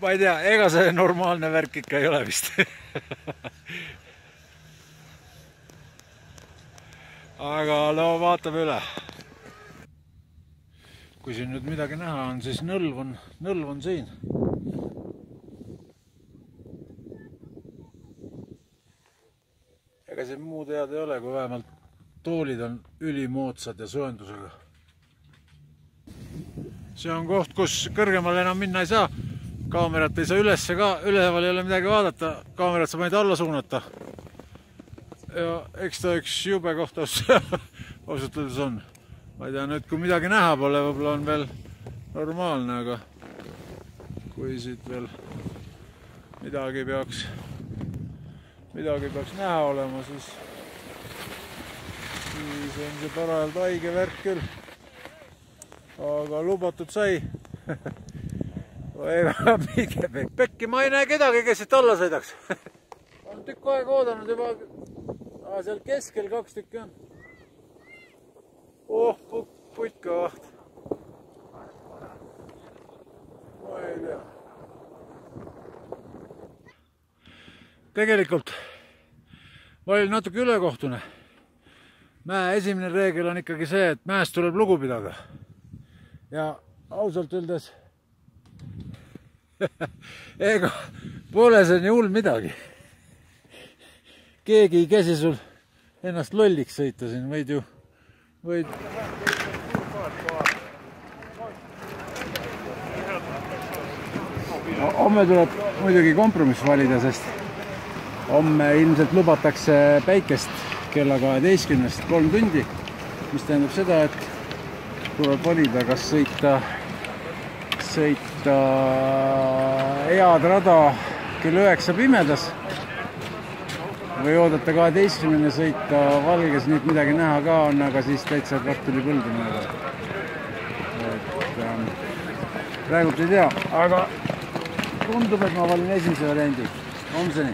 ma ei tea, ega see normaalne värk ikka ei ole vist. Aga no vaatame üle. Kui siin nüüd midagi näha on, siis nõlv on siin. Ega siin muud head ei ole, kui vähemalt toolid on ülimoodsad ja sööndusega. See on koht, kus kõrgemale enam minna ei saa. Kaamerat ei saa ülesse ka, üleval ei ole midagi vaadata. Kaamerat saab ainult alla suunata. Ja eks ta üks jube koht ausutades on. Ma ei tea nüüd, kui midagi näha pole, võib-olla on veel normaalne, aga kui siit veel midagi peaks näha olema, siis on see parajalt haige värk küll. Aga lubatud sai. Ega mingi pekki, ma ei näe kedagi, kes siit alla sõidaks. On tükk aega oodanud juba, seal keskel 2 tükki on. Oh, putka vaht. Ma ei tea. Tegelikult ma olin natuke ülekohtune. Mäe esimene reegel on ikkagi see, et mäest tuleb lugu pidada. Ja ausalt öeldes ega pole see nii hull midagi. Keegi ei käsi sul ennast lolliks sõita siin, võid. Homme tuleb muidugi kompromiss valida, sest homme ilmselt lubatakse päikest kella 12-st 3 tundi, mis tähendab seda, et tuleb valida, kas sõita head rada kell 9 pimedas või oodata 12-ne sõita valges, nüüd midagi näha ka on, aga siis täitsa kartuli põldu mööda. Praegult ei tea, aga tundub, et ma valin esimese variandi. Homseni.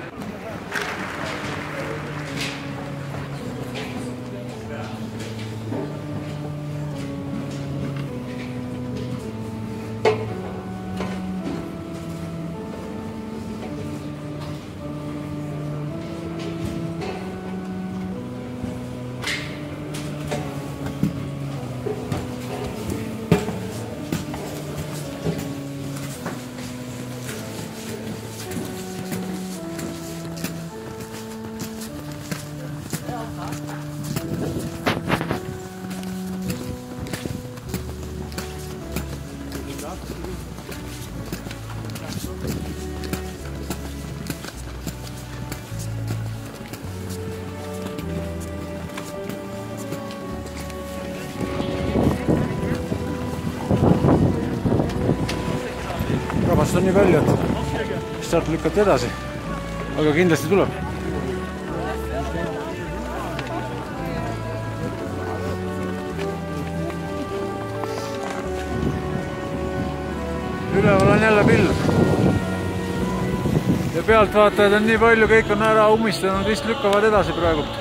Rahvast on nii palju, et sealt lükkate edasi, aga kindlasti tuleb. Üleval on jälle pilv. Ja pealtvaatajad on nii palju, kõik on ära ummistanud, vist lükkavad edasi praegult.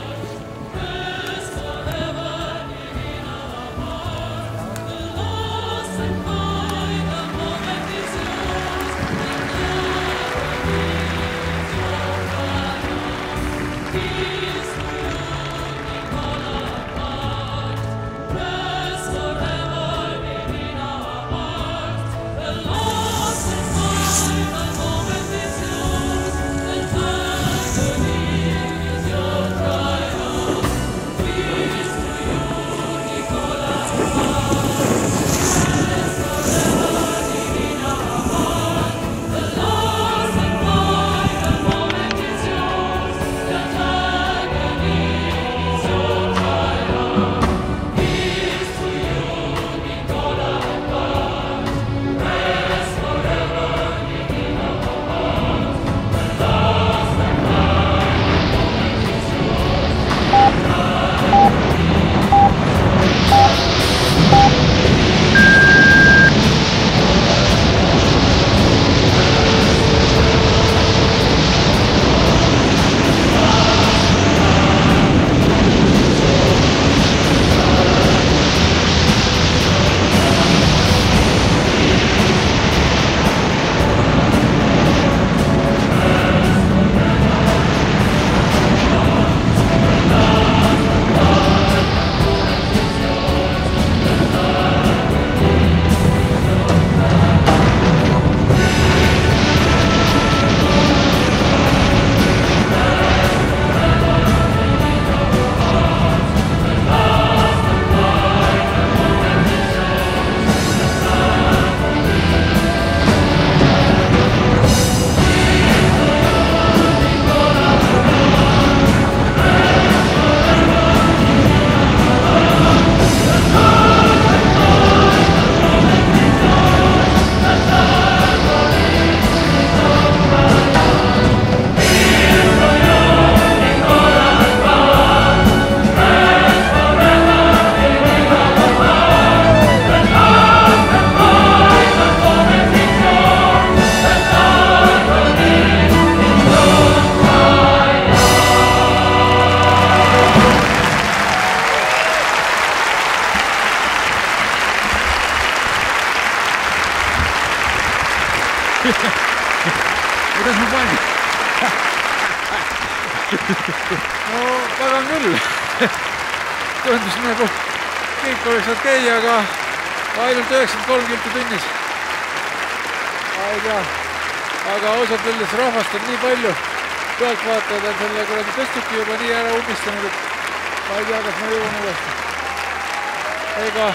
no pagan küll. Tundus nagu kõik oleks okei, aga ainult 93 kilti tunnis. Ei tea, aga ausalt öeldes rahvast on nii palju. Pealtvaatajad on selle kuradi tõstuki juba nii ära ummistanud, et ma ei tea, kas ma jõuan uuesti. Ega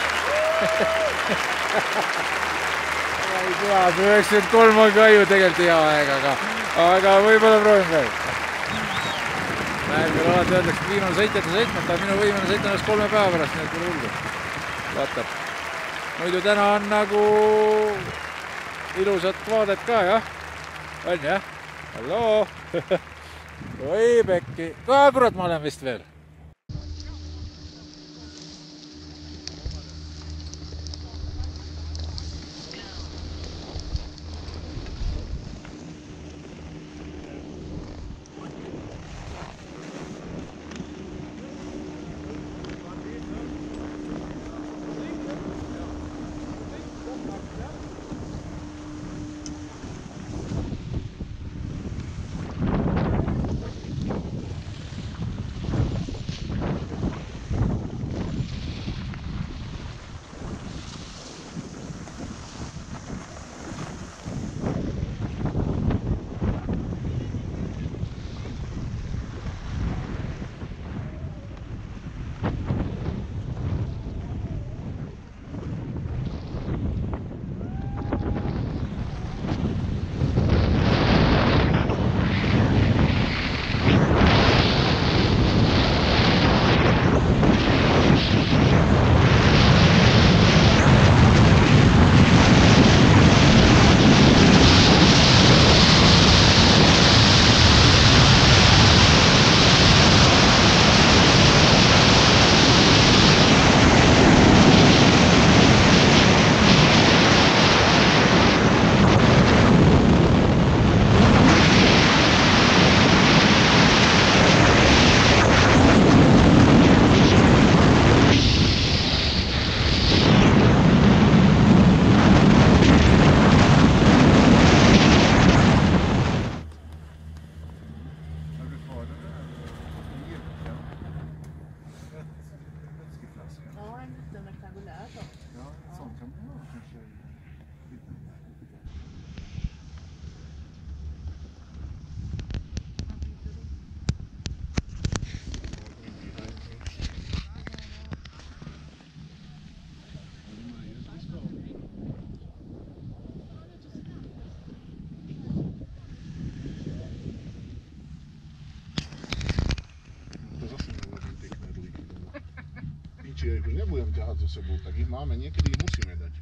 ei tea, 93 on ka ju tegelikult hea aeg, aga võib-olla proovin ka. Näeb küll alati öeldakse, et viimane sõitjate sõitmata, minu viimane sõitmine oleks 3 päeva pärast, nii et pole hullu. Vaatab. Muidu täna on nagu ilusat vaadet ka, jah? On, jah? Halloo! Oi, pekki. Ka kurat ma olen vist veel. Či ich už nebudem ťahať so sebou, tak ich máme, niekedy ich musíme dať.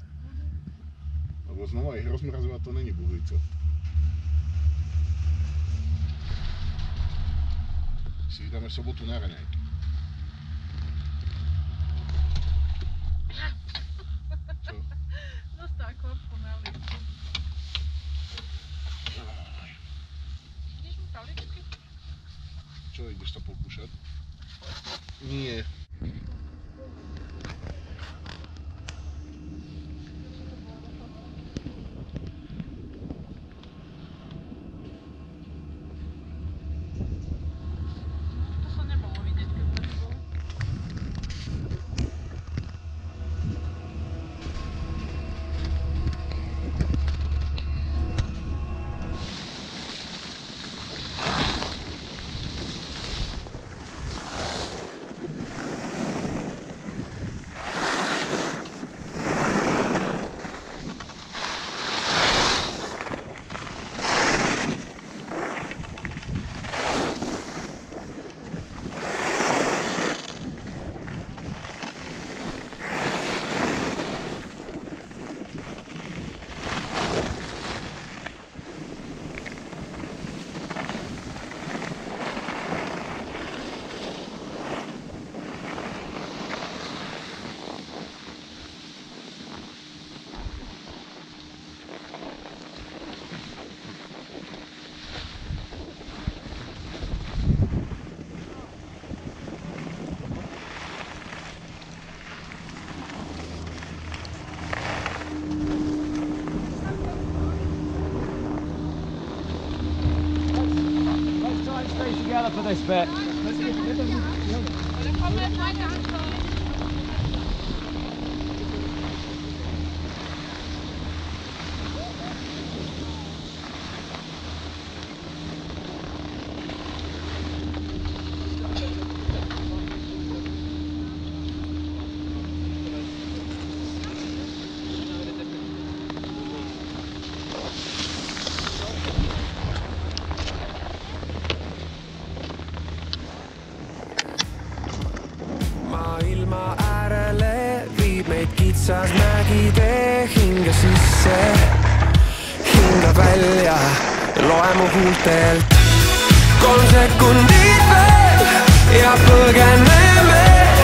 Lebo znova ich rozmrazovať to není buhlica. Si ich dáme sobotu na raňajky. Čo? Dostal korku na líčku. Ideš mu taličky? Čo, ideš sa pokúšať? Nie. Together for this bit. Dann kommen wir jetzt weiter an. Maailma äärele viib meid kitsas mägitee hinge sisse, hinga välja ja loe mu huultelt. 3 sekundit veel ja põgeneme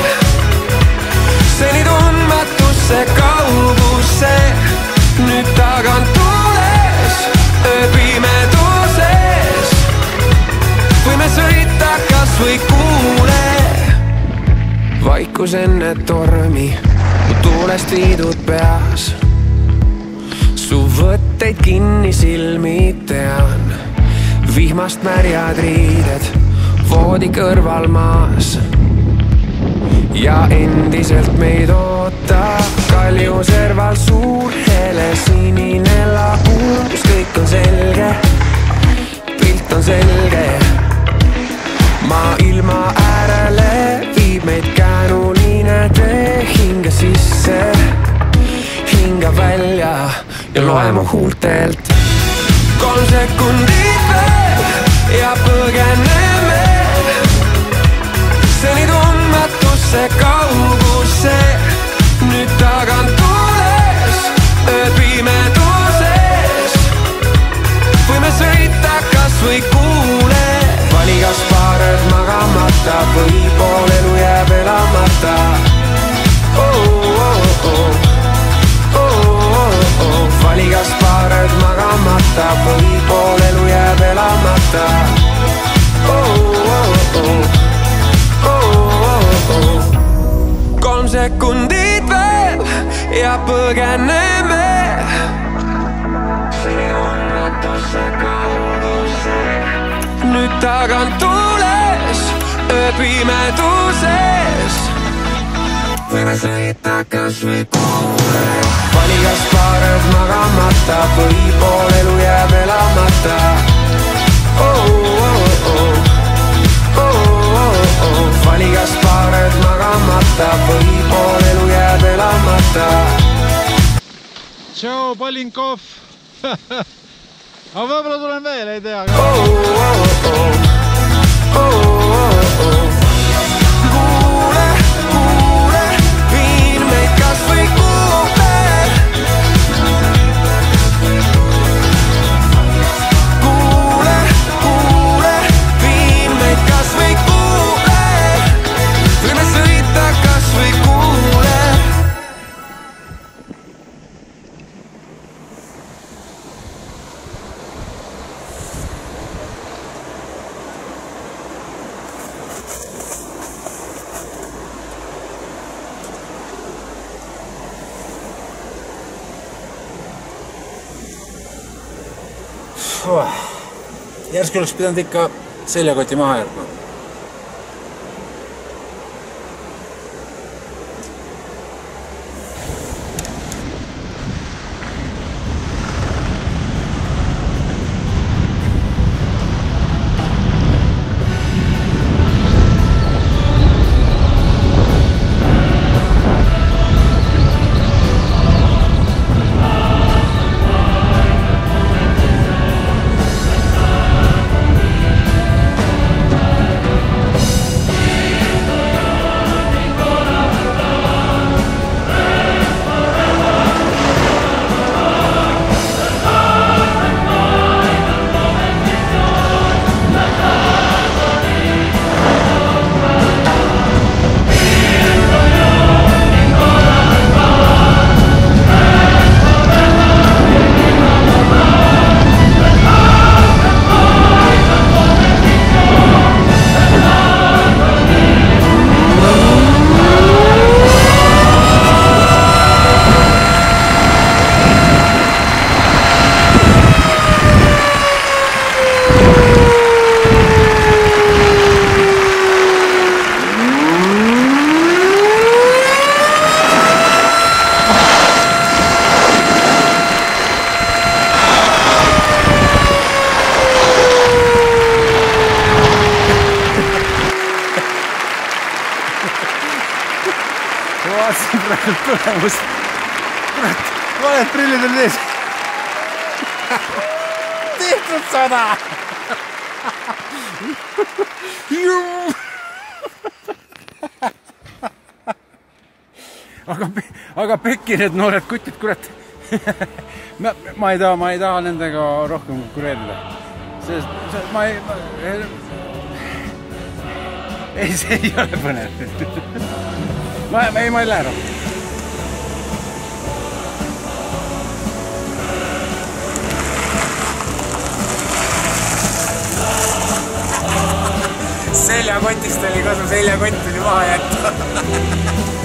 seni tundmatusse kaugusse. Nüüd tagant tules, ööpimeduses võime sõita kas või kuule. Vaikus enne tormi, mu tuulest viidud peas. Su võtteid kinni silmi tean, vihmast märjad riided voodi kõrval maas. Ja endiselt meid ootab Kalju serval suur hele sinine laguun, kus kõik on selge, pilt on selge. Maailma äärele viib meid käänuline tee hinge sisse, hinga välja ja loe mu huultelt. 3 sekundit veel ja põgeneme seni tundmatusse kaugusse. Nüüd tagant tules, ööpimeduses võime sõita kas või kuule. Vali kas paarad magamata või pool elu jääb elamata. Vali kas paarad magamata või pool elu jääb elamata. 3 sekundit veel ja põgeneme seni tundmatusse kaugusse. Nüüd tagant tules, ööpimeduses võime sõita kas või kuule. Vali kas paarad magamata või pool elu jääb elamata. Vali kas paarad magamata või pool elu jääb elamata. Tšau, Palinkov! Aga võib-olla tulen veel, ei tea. Kuule, kuule, viin meid kas või kuule. Kuule, kuule, viin meid kas või kuule. Võime sõita kas või kuule. Järsku oleks pidanud ikka seljakoti maha jätma. ma vaatasin praegu tulemust. Kurat, valed prillid on ees. Tehtud 100. Aga pekki need noored kutid, kurat. ma ei taha nendega rohkem konkureerida. Sest ma ei, see ei ole põnev. ma ei lähe rohkem. Seljakotist oli kasu, seljakott oli maha jätta.